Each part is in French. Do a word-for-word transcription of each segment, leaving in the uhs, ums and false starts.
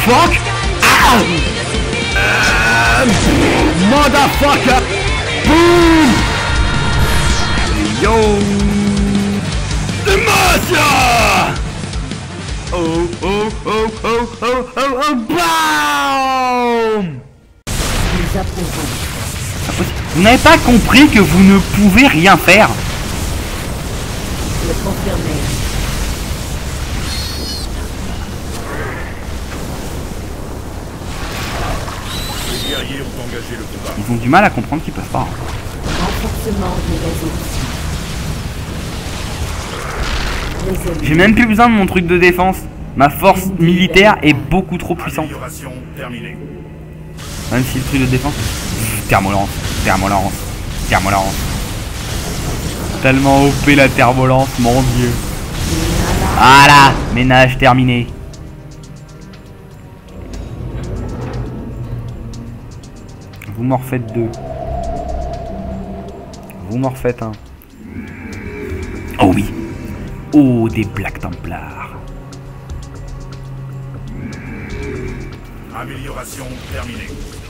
fuck? Ah! Uh, motherfucker! Boom! Yo! Demosia! Oh oh oh oh oh oh oh BAM! Vous n'avez pas compris que vous ne pouvez rien faire? Le confirmer. Les guerriers ont engagé le combat. Ils ont du mal à comprendre qu'ils peuvent pas. Renforcement des réseaux. J'ai même plus besoin de mon truc de défense. Ma force militaire est beaucoup trop puissante. Amélioration terminée. Même si le truc de défense... Thermolance, thermolance, thermolance. Tellement O P la thermolance, mon dieu. Voilà, ménage terminé. Vous m'en refaites deux. Vous m'en refaites un. Oh oui. Oh, des Black Templars. Amélioration terminée.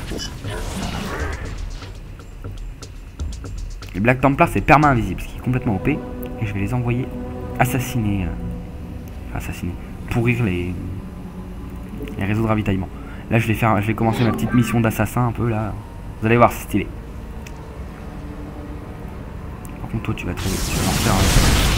Les Black Templars c'est perma invisible, ce qui est complètement O P. Et je vais les envoyer assassiner. Euh, assassiner. Pourrir les, les réseaux de ravitaillement. Là je vais faire. Je vais commencer ma petite mission d'assassin un peu là. Vous allez voir, c'est stylé. Par contre toi tu vas, très, tu vas en faire un...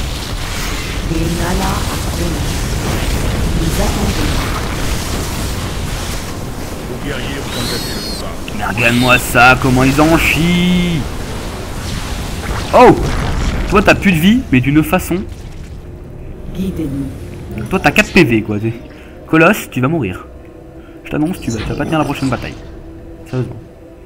Vos guerriers ont engagé le combat. Mais regarde-moi ça, comment ils en chient. Oh! Toi t'as plus de vie, mais d'une façon. Guidez-nous. Toi t'as quatre P V quoi. Colosse, tu vas mourir. Je t'annonce, tu vas, tu vas pas tenir la prochaine bataille. Sérieusement.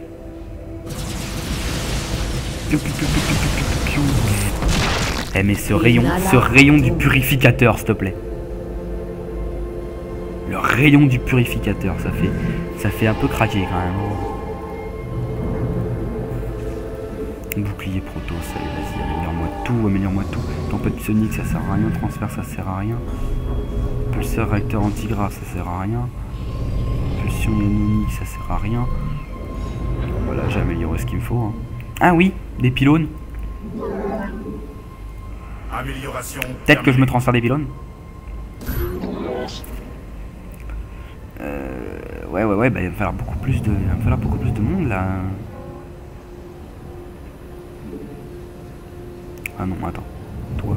Eh mais ce rayon, ce rayon du purificateur s'il te plaît. Le rayon du purificateur, ça fait, ça fait un peu craquer quand même. Bouclier proto, ça y est, vas-y, améliore-moi tout, améliore-moi tout. Tempête psionique, ça sert à rien. Transfert, ça sert à rien. Pulseur réacteur antigrave, ça sert à rien. Pulsion ionique, ça sert à rien. Voilà, j'ai amélioré ce qu'il me faut. Hein. Ah oui, des pylônes. Peut-être que je me transfère des pylônes. Euh, ouais, ouais, ouais, bah, il va falloir beaucoup plus de, il va falloir beaucoup plus de monde là. Ah non, attends, toi.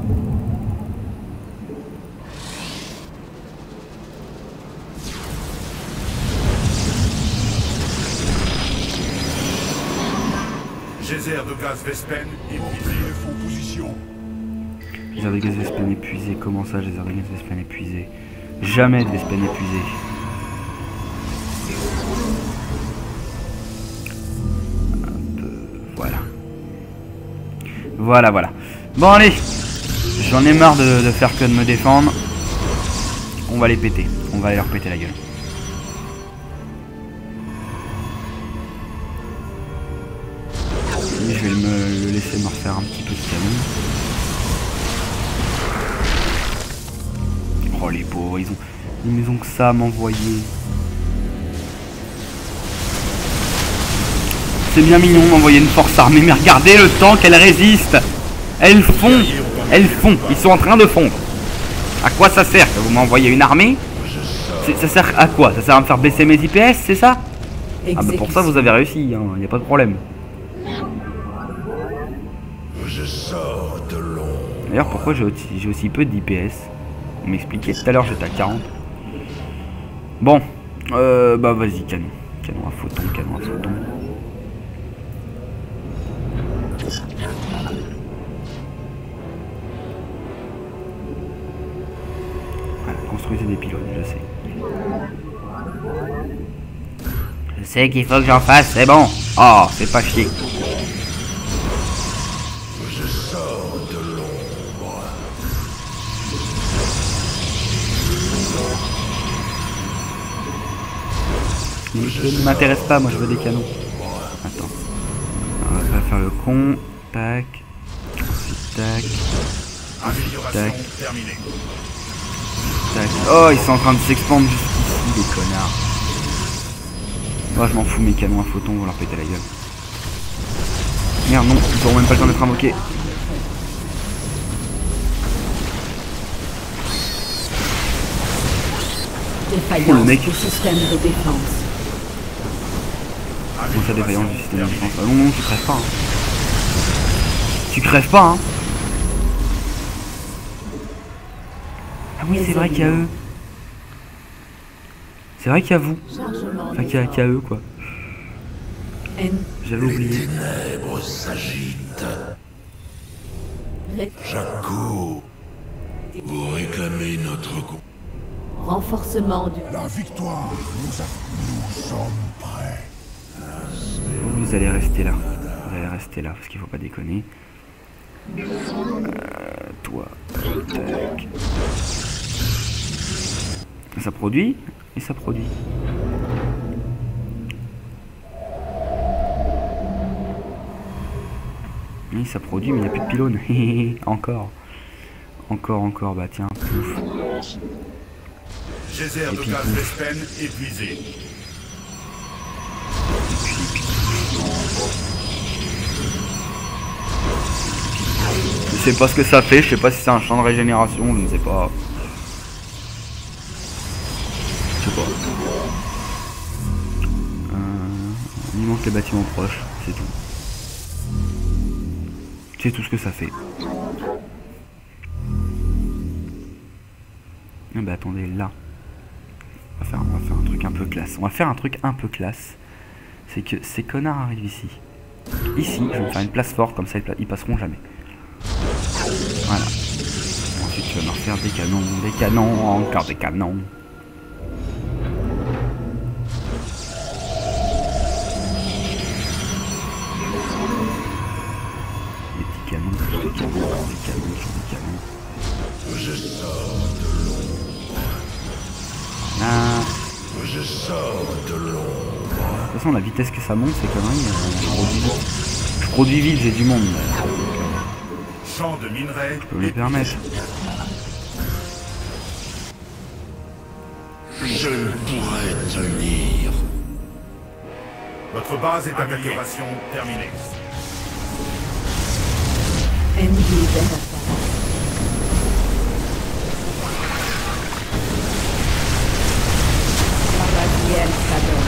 Geyser de gaz Vespen épuisé. En position. Geyser de gaz Vespen épuisé. Comment ça, geyser de gaz Vespen épuisé? Jamais de Vespen épuisé. Hop, voilà. Voilà, voilà. Bon, allez. J'en ai marre de, de faire que de me défendre. On va les péter. On va aller leur péter la gueule. Et je vais me le laisser me refaire un petit peu de canon. Oh les pauvres, ils ont, ils ont que ça à m'envoyer. C'est bien mignon d'envoyer une force armée, mais regardez le temps qu'elle résiste. Elles font, elles font, ils sont en train de fondre. À quoi ça sert que vous m'envoyez une armée? Ça sert à quoi? Ça sert à me faire baisser mes I P S, c'est ça? Ah bah pour ça vous avez réussi, il hein, n'y a pas de problème. Je sors de l'ombre. D'ailleurs pourquoi j'ai aussi, aussi peu d'I P S? On m'expliquait tout à l'heure j'étais à quarante. Bon, euh, bah vas-y canon. Canon à photon, canon à photon. Voilà, construisez des pylônes, je sais. Je sais qu'il faut que j'en fasse, c'est bon. Oh, c'est pas chier. Je sors de l'ombre. Les pylônes ne m'intéressent pas, moi je veux des canons. Attends. On va pas faire le con. Tac. Ensuite, tac. Ensuite, tac. Tac. Oh, ils sont en train de s'expandre jusqu'ici. qui les connards? Moi je m'en fous, mes canons à photons vont leur péter la gueule. Merde non, ils auront même pas le temps d'être invoqués. Oh le mec. Du système de défense. Comment ça, défaillance du système de défense? Ah non non, tu crèves pas hein. Tu crèves pas hein. Ah oui c'est vrai qu'il y a eux. C'est vrai qu'il y a vous. Enfin qu'il y a, qu'il y a eux quoi. J'avais oublié. Les ténèbres s'agitent. Jaco, vous réclamez notre goût. Renforcement du... La victoire, nous, a... nous sommes prêts. Vous allez rester là. Vous allez rester là parce qu'il faut pas déconner. Euh, toi. Tac. Ça produit et ça produit. Oui, ça produit, mais il n'y a plus de pylône. Encore. Encore, encore. Bah tiens, pouf. Geyser de gaz Vespen épuisé. Je sais pas ce que ça fait, je sais pas si c'est un champ de régénération, je ne sais pas. Je sais pas. Euh, il manque les bâtiments proches, c'est tout. C'est tout ce que ça fait. Ah bah attendez, là. On va, faire, on va faire un truc un peu classe. On va faire un truc un peu classe. C'est que ces connards arrivent ici. Ici, je vais me faire une place forte, comme ça ils, ils passeront jamais. Voilà. Ensuite, tu vas me refaire des canons, des canons, encore des canons. Des petits canons, des canons, des canons, des canons. Je sors de l'ombre. Là. Je sors de l'ombre. De toute façon, la vitesse que ça monte, c'est quand même. Euh, je produis vite. Je produis vite, j'ai du monde. Là. Champ de minerais. Je peux me le permettre. Je ne pourrais tenir. Votre base est d'amélioration terminée. Ennemi d'attaque. Baradiel Sador.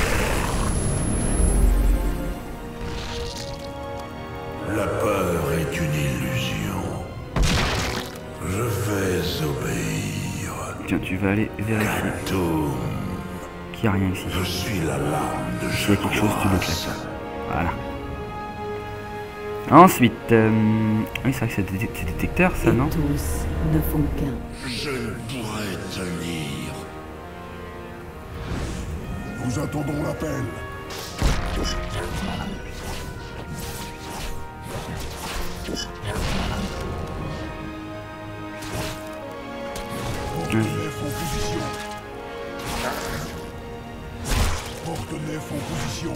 La peur est une illusion. Je vais obéir. Tiens, tu vas aller vérifier Tout. qu'il n'y a rien ici. Je suis la lame de S'il y a quelque chose, tu Jacoras. l'éclates. Voilà. Ensuite, euh... oui, c'est vrai que c'est des, des détecteurs, ça, Et non? tous ne font qu'un. Je ne pourrais tenir. Nous attendons l'appel. Porte-nef en position. Porte-nef en position.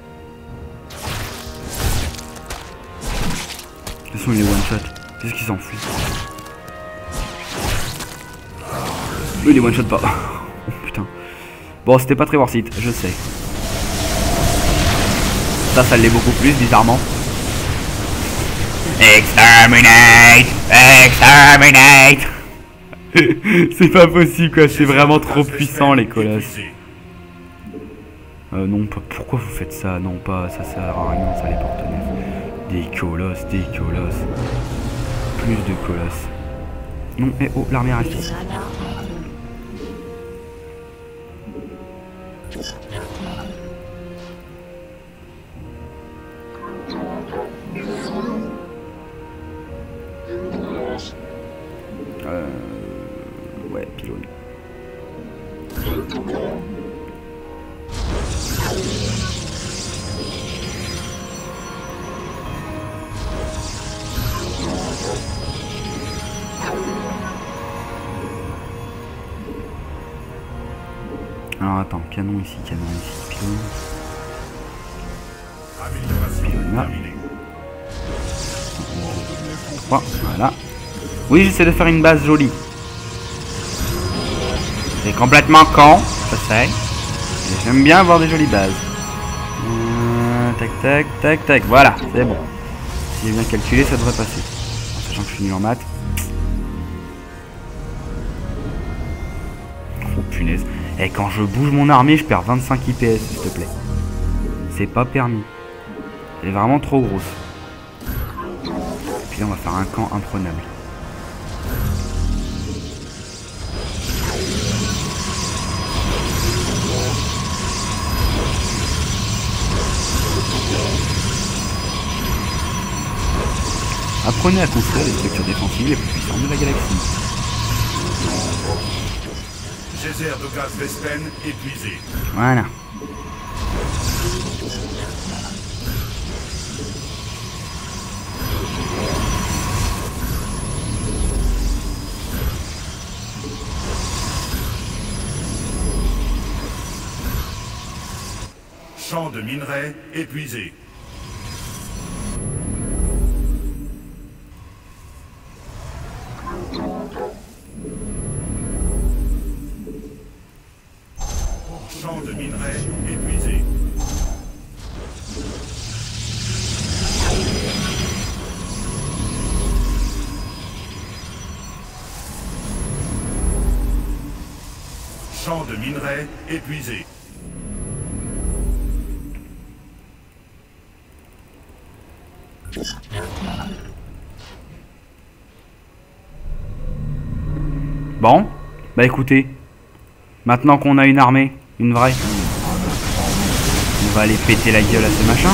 De toute façon, il est one shot. Qu'est-ce qu'il s'en fout? Oui, il est one shot pas. Oh putain. Bon, c'était pas très worth it, je sais. Ça, ça l'est beaucoup plus, bizarrement. Exterminate! Exterminate! C'est pas possible, quoi. C'est vraiment trop puissant, les colosses. Euh, non, pas, pourquoi vous faites ça? Non, pas, ça sert à rien, ça, les porte-nefs. Des colosses, des colosses. Plus de colosses. Non, eh oh, l'armée reste ici. Euh... Ouais, pylône. Alors attends, canon ici, canon ici, pylône. Pylône là. Bon, voilà. Oui, j'essaie de faire une base jolie. C'est complètement con. passer. Et j'aime bien avoir des jolies bases. Euh, tac, tac, tac, tac. Voilà, c'est bon. Si j'ai bien calculé, ça devrait passer. En sachant que je suis nul en maths. Oh punaise. Et quand je bouge mon armée, je perds vingt-cinq I P S, s'il te plaît. C'est pas permis. Elle est vraiment trop grosse. Puis là, on va faire un camp imprenable. Apprenez à construire les structures défensives les plus puissantes de la galaxie. Geyser de gaz Vespen épuisé. Voilà. Champ de minerais épuisé. Champ de minerais épuisé. Champ de minerais épuisé. Bon, bah écoutez, maintenant qu'on a une armée, une vraie, on va aller péter la gueule à ces machins.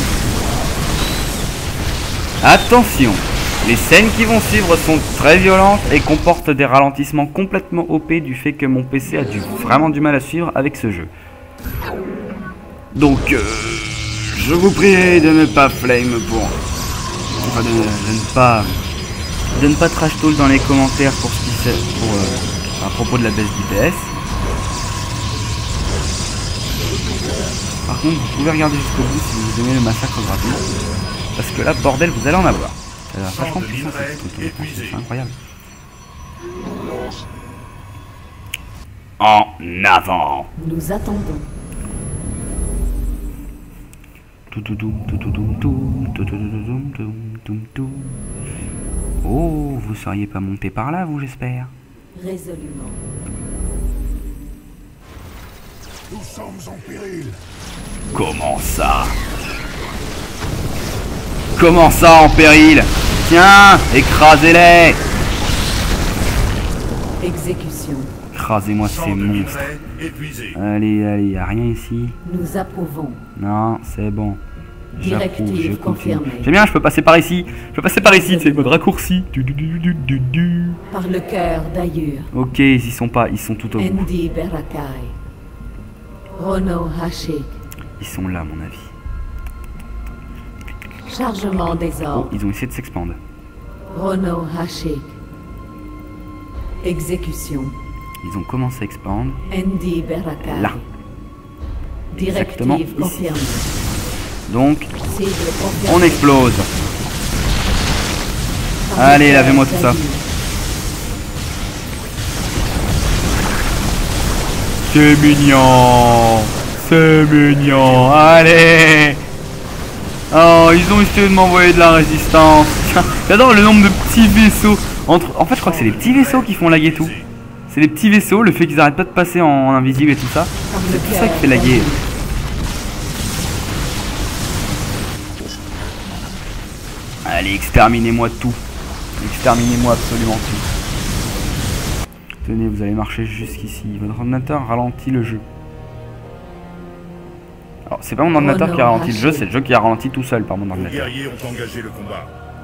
Attention, les scènes qui vont suivre sont très violentes et comportent des ralentissements complètement O P du fait que mon P C a du, vraiment du mal à suivre avec ce jeu. Donc, euh, je vous prie de ne pas flame pour... Enfin, de, de ne pas... De ne pas trash talk dans les commentaires pour ce qui c'est... Pour, euh, à propos de la baisse d'I P S. Par contre, vous pouvez regarder jusqu'au bout si vous aimez le massacre gratuit. Parce que là, bordel, vous allez en avoir. Ça a l'air vachement puissant, c'est incroyable. En avant. Nous attendons. Oh, vous seriez pas monté par là, vous, j'espère. Résolument. Nous sommes en péril. Comment ça? Comment ça, en péril? Tiens, écrasez-les! Exécution. Écrasez-moi ces monstres. Allez, allez, y a rien ici. Nous approuvons. Non, c'est bon. J'approuve, je Directive confirme. confirmée. J'aime bien, je peux passer par ici. Je peux passer par ici, c'est mode raccourci. Du, du, du, du, du, du. Par le cœur d'Ayur. Ok, ils y sont pas, ils sont tout au bout. Endi Berakai. Rono Hashik. Ils sont là, à mon avis. Chargement des Oh, ordres. ils ont essayé de s'expandre. Rono Hashik. Exécution. Ils ont commencé à expandre. Endi Berakai. Là. Exactement Directive ici. confirmée. Donc, Cible confirmée. on explose. Par le Allez, cœur lavez-moi tout ça. d'Ayur. C'est mignon. C'est mignon. Allez. Oh, ils ont essayé de m'envoyer de la résistance. J'adore le nombre de petits vaisseaux. Entre... En fait, je crois que c'est les petits vaisseaux qui font laguer tout. C'est les petits vaisseaux, le fait qu'ils arrêtent pas de passer en invisible et tout ça. Par le C'est tout ça cœur qui fait laguer. d'Ayur. Allez, exterminez-moi tout. Exterminez-moi absolument tout. Tenez, vous allez marcher jusqu'ici. Votre ordinateur ralentit le jeu. Alors, c'est pas mon ordinateur qui a ralenti le jeu, c'est le jeu qui a ralenti tout seul par mon Vos ordinateur. guerriers ont engagé le combat.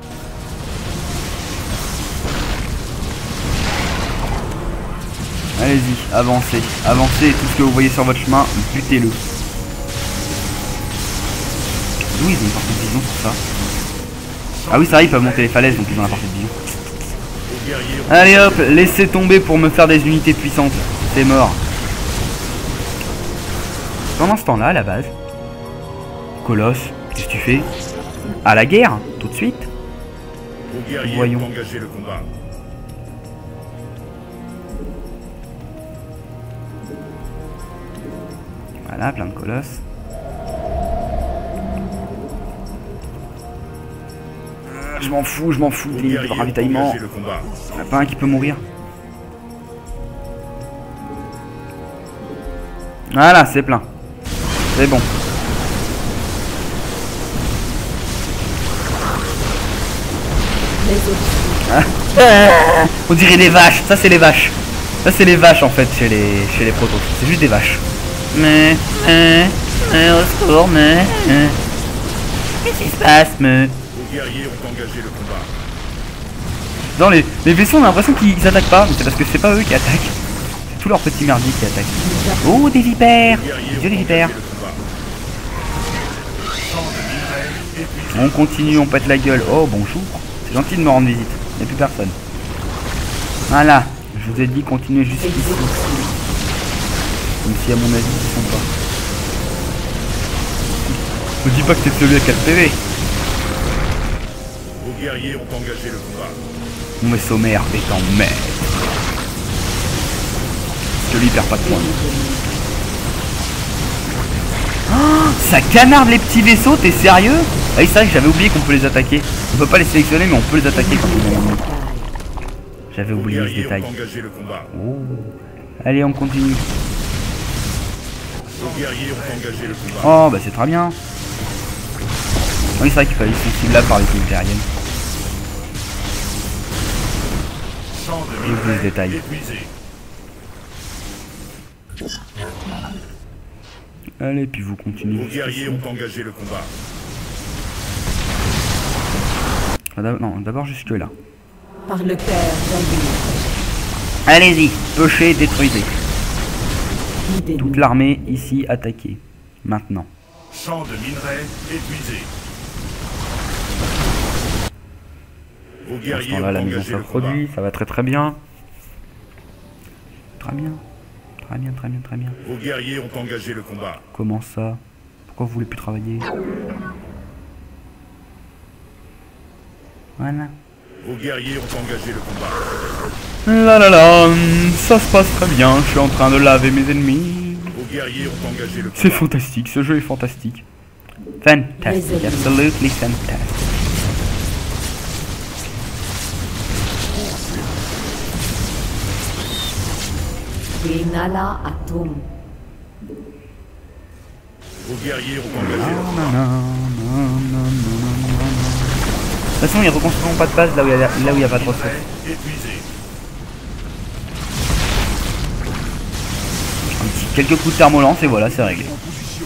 Allez-y, avancez. Avancez et tout ce que vous voyez sur votre chemin, butez-le. D'où ils ont une portée de vision pour ça? Ah oui, c'est vrai, ils peuvent monter les falaises, donc ils ont la portée de vision. Vos guerriers ont Allez hop, laissez tomber pour me faire des unités puissantes. C'est mort. Pendant ce temps-là, à la base, Colosse, qu'est-ce que tu fais? À la guerre, tout de suite. Vos guerriers Voyons. ont engagé le combat. Voilà, plein de colosses. Euh, je m'en fous, je m'en fous des lignes de ravitaillement. Il n'y en a pas un qui peut mourir. Voilà, c'est plein. C'est bon. Ah, on dirait des vaches. Ça, c'est les vaches. Ça, c'est les vaches en fait chez les, chez les protos. C'est juste des vaches. Mais, mais, mais, au secours, mais, mais. Qu'est-ce qui se passe, mais. Vos guerriers ont engagé le combat. Dans les, les vaisseaux, on a l'impression qu'ils attaquent pas. Mais c'est parce que c'est pas eux qui attaquent. C'est tous leurs petits merdiers qui attaquent. Oh, des vipères. Dieu, des vipères. On continue, on pète la gueule. Oh, bonjour. C'est gentil de me rendre visite. Il n'y a plus personne. Voilà. Je vous ai dit continuez jusqu'ici. Même si à mon avis ils sont pas. Ne dis pas que t'es celui à quatre P V. Vos guerriers ont engagé le combat. Mon vaisseau mère est en mer. Je lui perds pas de points. Oh, ça canarde les petits vaisseaux, t'es sérieux? Ah oui, c'est vrai que j'avais oublié qu'on peut les attaquer. On peut pas les sélectionner mais on peut les attaquer quand on est. J'avais oublié ce détail. Oh. Allez, on continue. Oh, bah c'est très bien. Oui, c'est vrai qu'il fallait ils sont ciblés par les unités aériennes. J'ai oublié ce détail. Allez, puis vous continuez. Vos guerriers ont engagé le combat. Ah, non, d'abord jusque là. Par le cœur d'Albir. Allez-y, pochez, détruisez. Guidez-nous. Toute l'armée ici attaquée. Maintenant. Champ de minerais épuisé. Vos Pour guerriers l'instant là, ont la maison engagé se le combat. produit, ça va très très bien. Très bien. Très bien, très bien, très bien. Vos guerriers ont engagé le combat. Comment ça? Pourquoi vous voulez plus travailler? Voilà. Vos guerriers ont engagé le combat. La la la, ça se passe très bien, je suis en train de laver mes ennemis. Vos guerriers ont engagé le combat. C'est fantastique, ce jeu est fantastique. Fantastic, absolutely fantastic. Vinala Atum. Vos guerriers ont engagé le Non, combat. non, non, non, non, non, non. De toute façon, ils reconstruiront pas de base là où il y a, là où il y a pas de ressources. Épuisé. Un petit, quelques coups de thermolance et voilà, c'est réglé.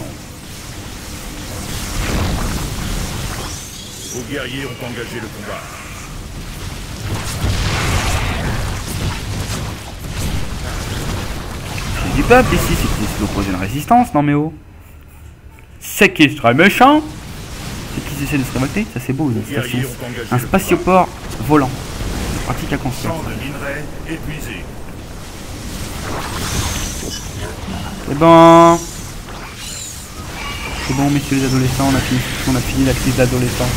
Vos guerriers ont engagé le combat. C'est du peuple ici, c'est qu'ils opposent une résistance, non mais oh. C'est qu'ils seraient méchants. C'est qu'ils essaient de se révolter, ça c'est beau, une station. Un spatioport volant. C'est pratique à construire. Champ de minerais épuisé. C'est bon. C'est bon, messieurs les adolescents, on a fini, on a fini la crise d'adolescence.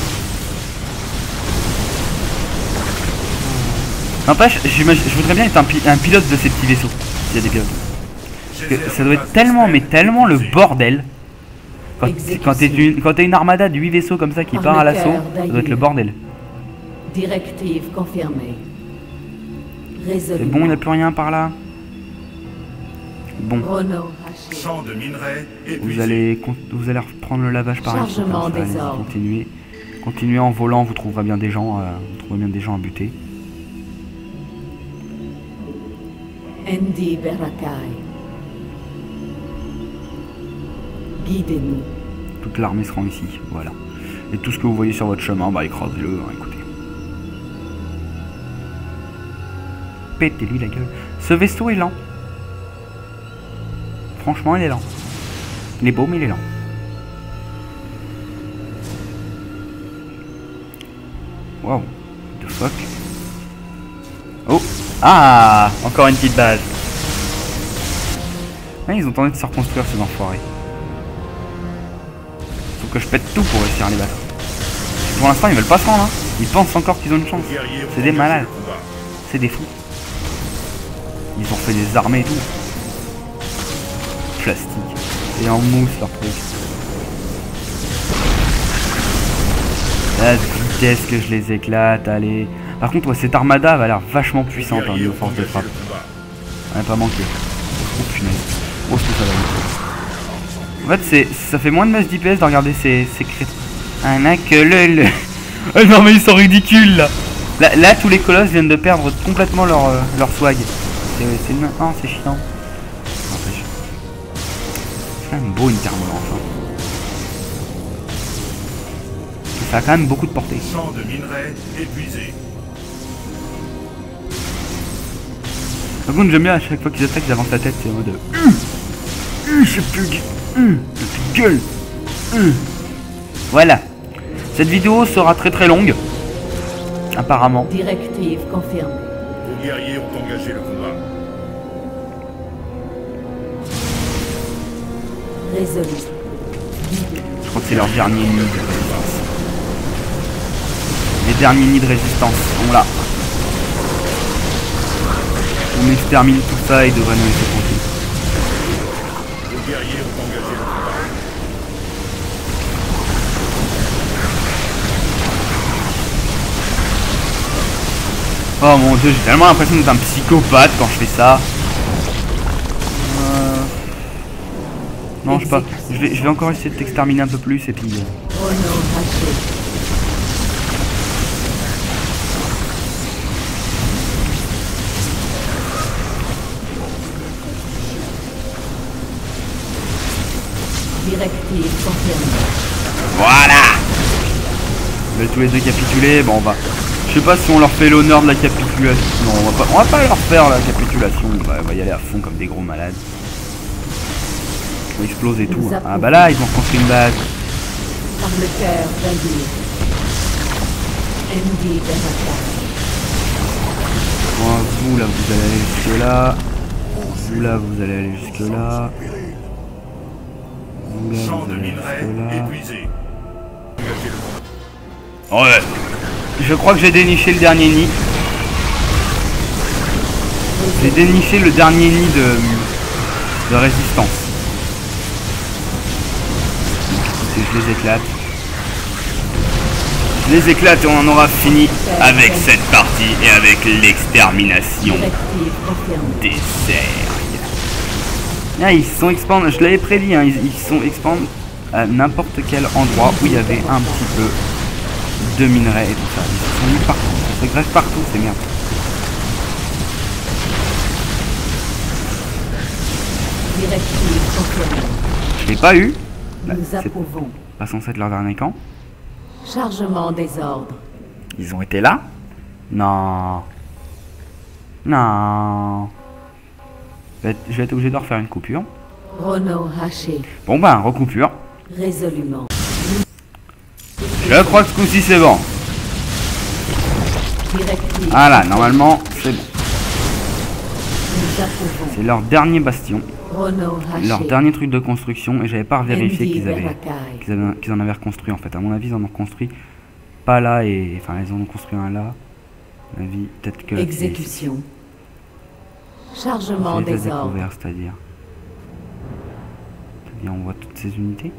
N'empêche, je voudrais bien être un, pi un pilote de ces petits vaisseaux. S'il y a des pilotes. Parce que ça doit être tellement, mais tellement le bordel. Quand, quand t'es une, quand t'es une armada de huit vaisseaux comme ça qui part à l'assaut, ça doit être le bordel. Directive confirmée. C'est bon, il n'y a plus rien par là. Bon. Rono Haché. Champ de minerais épuisé. Vous allez, vous allez reprendre le lavage par ici. Chargement Allez, des ordres. continuez. Continuez en volant, vous trouverez bien des gens, euh, vous trouverez bien des gens à buter. Endi Berakai. Guidez-nous. Toute l'armée se rend ici, voilà. Et tout ce que vous voyez sur votre chemin, bah écrasez-le, hein, écoutez. Pétez-lui la gueule. Ce vaisseau est lent. Franchement, il est lent. Il est beau, mais il est lent. Wow. The fuck. Oh. Ah. Encore une petite base. Ah, ils ont tenté de se reconstruire, ces enfoirés. Faut que je pète tout pour réussir à les battre. Pour l'instant, ils veulent pas se rendre. Hein. Ils pensent encore qu'ils ont une chance. C'est des malades. C'est des fous. Ils ont fait des armées et tout. Plastique. C'est en mousse leur truc. La vitesse que je les éclate, allez. Par contre, ouais, cette armada va l'air vachement puissante hein, niveau force de frappe. On a pas manqué. Oh punaise. Oh ce que ça va vite. En fait, c'est, ça fait moins de masse d'I P S de regarder ces, ces crétins. Un a que le... le... Oh non mais ils sont ridicules là. Là, là tous les colosses viennent de perdre complètement leur, euh, leur swag. C'est non, c'est chiant. C'est quand même beau une thermo enfin. Ça a quand même beaucoup de portée. Champ de minerais épuisé. Par contre j'aime bien à chaque fois qu'ils attaquent ils avancent la tête, c'est en mode hum, hum, j'ai plus de hum, j'ai plus de gueule. Hum. Voilà. Cette vidéo sera très très longue. Apparemment. Directive confirmée. Vos guerriers ont engagé le combat. Résolu. Je crois que c'est leur dernier nid de résistance. Les derniers nids de résistance sont là. On extermine tout ça et devrait nous laisser tranquille. Vos guerriers ont engagé le combat. Oh mon dieu, j'ai tellement l'impression d'être un psychopathe quand je fais ça. Euh... Non, je sais pas. Je vais, je vais encore essayer de t'exterminer un peu plus et puis... Euh... Directive confirmée. Voilà. Ils veulent tous les deux capituler. Bon, on va... Je sais pas si on leur fait l'honneur de la capitulation. Non, on va pas, on va pas leur faire la capitulation. On va, on va y aller à fond comme des gros malades. On explose et tout. Hein. Ah bah là, ils ont construit une base. Par le cœur d'Aldir. N D Berakai. Bon, vous là, vous allez aller jusque là. Vous là, vous allez aller jusque là. Vous là, vous allez aller jusque là. Ouais. Je crois que j'ai déniché le dernier nid. J'ai déniché le dernier nid de, de résistance. Et je les éclate. Je les éclate et on en aura fini avec cette partie et avec l'extermination des Zerg. Ah, ils sont expand. Je l'avais prédit, hein, ils, ils sont expand à n'importe quel endroit où il y avait un petit peu de minerais et tout ça. Ils se sont mis partout. Ça se greffe partout, c'est merde. Je l'ai pas eu. Bah, c'est pas censé être leur dernier camp. Chargement des ordres. Ils ont été là? Non. Non. Je vais être, je vais être obligé de refaire une coupure. Renault haché. Bon ben, recoupure. Résolument. Je crois que ce coup-ci c'est bon. Directive. Voilà, normalement c'est bon. C'est leur dernier bastion. Leur dernier truc de construction. Et j'avais pas vérifié qu'ils avaient qu'ils avaient, qu'ils en avaient reconstruit en fait. À mon avis ils en ont construit pas là et... Enfin ils en ont construit un là. À mon avis peut-être que... Exécution. Chargement des ordres. C'est-à-dire... C'est-à-dire on voit toutes ces unités.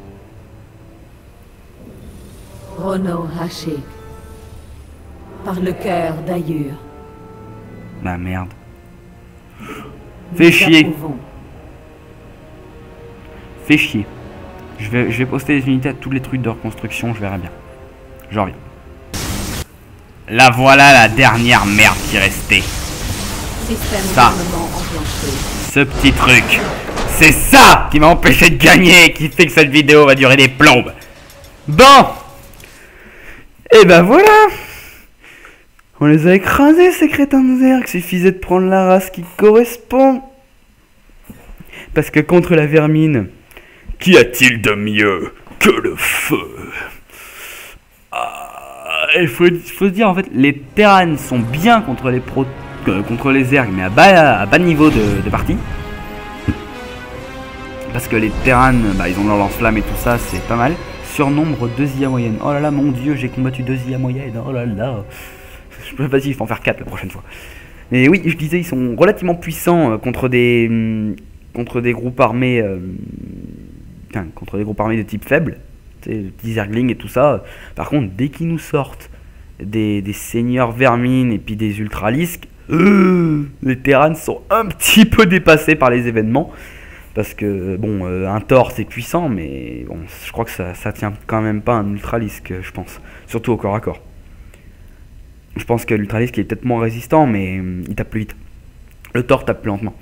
Renault haché. Par le cœur d'ailleurs. Bah merde. Fais chier. Fais chier. Je vais, je vais poster les unités à tous les trucs de reconstruction, je verrai bien. Je reviens. Là voilà la dernière merde qui restait. Ça. Ce petit truc. C'est ça qui m'a empêché de gagner et qui fait que cette vidéo va durer des plombes. Bon. Et ben voilà. On les a écrasés ces crétins de Zerg. Il suffisait de prendre la race qui correspond. Parce que contre la vermine, qu'y a-t-il de mieux que le feu? Ah, il faut, faut se dire en fait, les Terrans sont bien contre les pro, euh, contre les Zerg, mais à bas, à bas niveau de, de partie. Parce que les Terrans, bah, ils ont leur lance-flamme et tout ça, c'est pas mal. Surnombre deux I A moyenne. Oh là là, mon dieu, j'ai combattu deux I A moyenne. Oh là là. Je peux pas dire, il faut en faire quatre la prochaine fois. Mais oui, je disais, ils sont relativement puissants euh, contre des... Hum, contre des groupes armés euh, enfin, contre des groupes armés de type faible, les petits Zerglings et tout ça. Par contre, dès qu'ils nous sortent des, des seigneurs vermines et puis des ultralisques, euh, les Terrans sont un petit peu dépassés par les événements. Parce que, bon, euh, un Thor c'est puissant, mais bon, je crois que ça, ça tient quand même pas un ultralisque, je pense. Surtout au corps à corps. Je pense que l'ultralisque est peut-être moins résistant, mais euh, il tape plus vite. Le Thor tape plus lentement.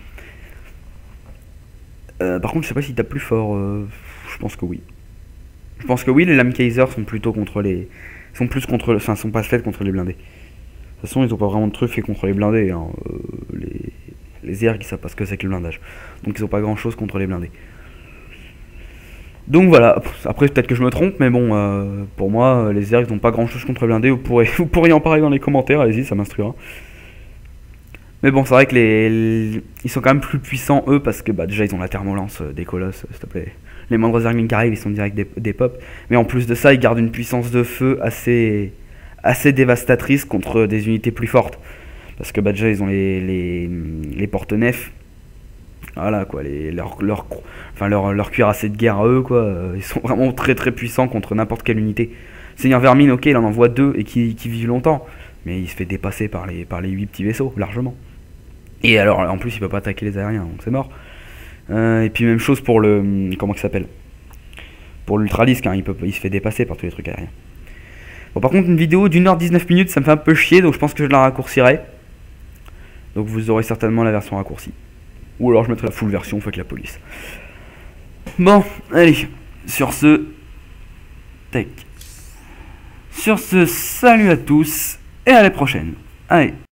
Euh, par contre, je sais pas s'il tape plus fort. Euh, je pense que oui. Je pense que oui, les Lamkaiser sont plutôt contre les... sont plus contre... Enfin, sont pas faits contre les blindés. De toute façon, ils ont pas vraiment de trucs faits contre les blindés. Hein. Euh, les... les Zerg, ils savent pas ce que c'est que le blindage. Donc ils ont pas grand chose contre les blindés. Donc voilà. Après, peut-être que je me trompe, mais bon, euh, pour moi, les Zerg, ils ont pas grand chose contre les blindés. Vous pourrez, vous pourriez en parler dans les commentaires, allez-y, ça m'instruira. Mais bon, c'est vrai que les, les... ils sont quand même plus puissants, eux, parce que bah, déjà, ils ont la thermolance des colosses, s'il te plaît. Les moindres Zerglings qui arrivent, ils sont direct des, des pop. Mais en plus de ça, ils gardent une puissance de feu assez, assez dévastatrice contre des unités plus fortes. Parce que bah, déjà, ils ont les, les, les porte-nefs. Voilà, quoi. Les, leur, leur, enfin, leur, leur cuirassé de guerre à eux, quoi. Ils sont vraiment très très puissants contre n'importe quelle unité. Seigneur Vermine, ok, il en envoie deux et qui, qui vivent longtemps. Mais il se fait dépasser par les, par les huit petits vaisseaux, largement. Et alors, en plus, il peut pas attaquer les aériens, donc c'est mort. Euh, et puis même chose pour le... Comment ça s'appelle? Pour l'ultralisque, hein, il, peut, il se fait dépasser par tous les trucs aériens. Bon, par contre, une vidéo d'une heure dix-neuf minutes, ça me fait un peu chier, donc je pense que je la raccourcirai. Donc vous aurez certainement la version raccourcie. Ou alors je mettrai la full version, fait que la police. Bon, allez, sur ce... Tac. Sur ce, salut à tous, et à la prochaine. Allez.